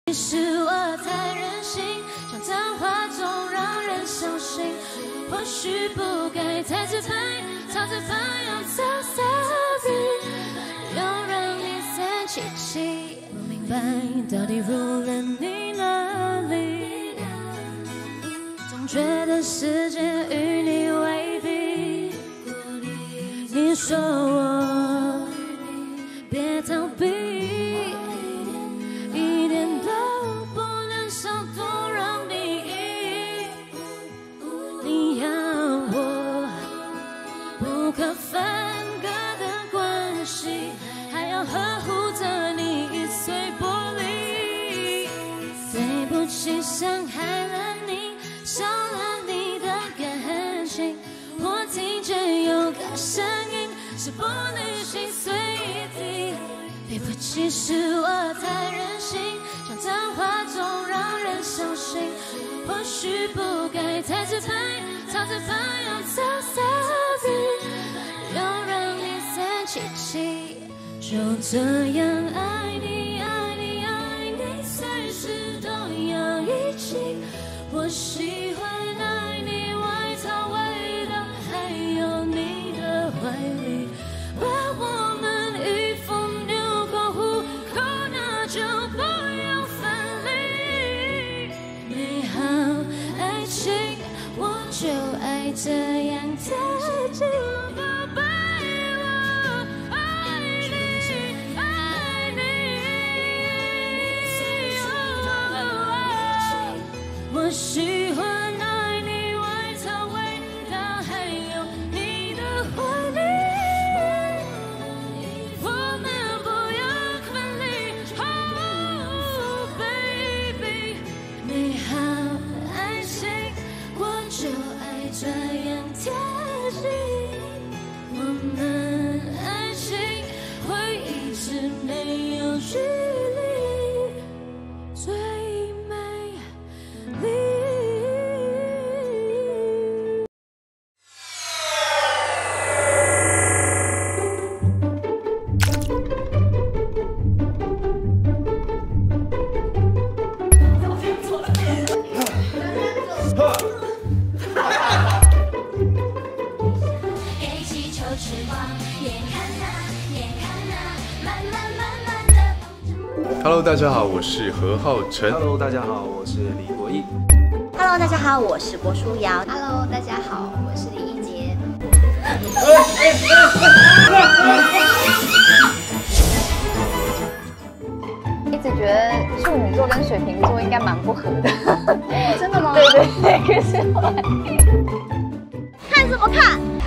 是我太任性，像脏话总让人伤心。或许不该太自拍，太自拍，I'm so sorry， 又让你生气气。不明白到底入了你哪里，总觉得世界与你为敌。你说我别逃避，一点都不能少多让你赢。你要我不可分割的关系，还要呵护着你一碎玻璃。对不起，伤害了你，伤了你的感情。我听见有个声音，是不能心碎一地。对不起，是我太任性，像脏话总让人伤心。或许不该太自拍，太自拍，I'm so sorry， 又让你生气气。就这样爱你，爱你，爱你，随时都要一起。我喜欢爱你外套味道，还有你的怀里。把我们衣服扭过虎口，那就不用分离。美好爱情，我就爱这样贴近。宝贝，我爱你，爱你。我喜欢爱你外套味道，还有你的怀里。我们不要分离，Oh baby， 美好爱情，我就爱这样贴近。我们爱情会一直没有距离，最美丽。 黑气球翅膀，眼看那，眼看那，慢慢慢慢的。 Hello， 大家好，我是何浩晨。 Hello， 大家好，我是李国毅。 Hello， 大家好，我是郭书瑶。 Hello， 大家好，我是李一洁。 一直觉得处女座跟水瓶座应该蛮不合的。真的吗？对对对，可是后来看什么看？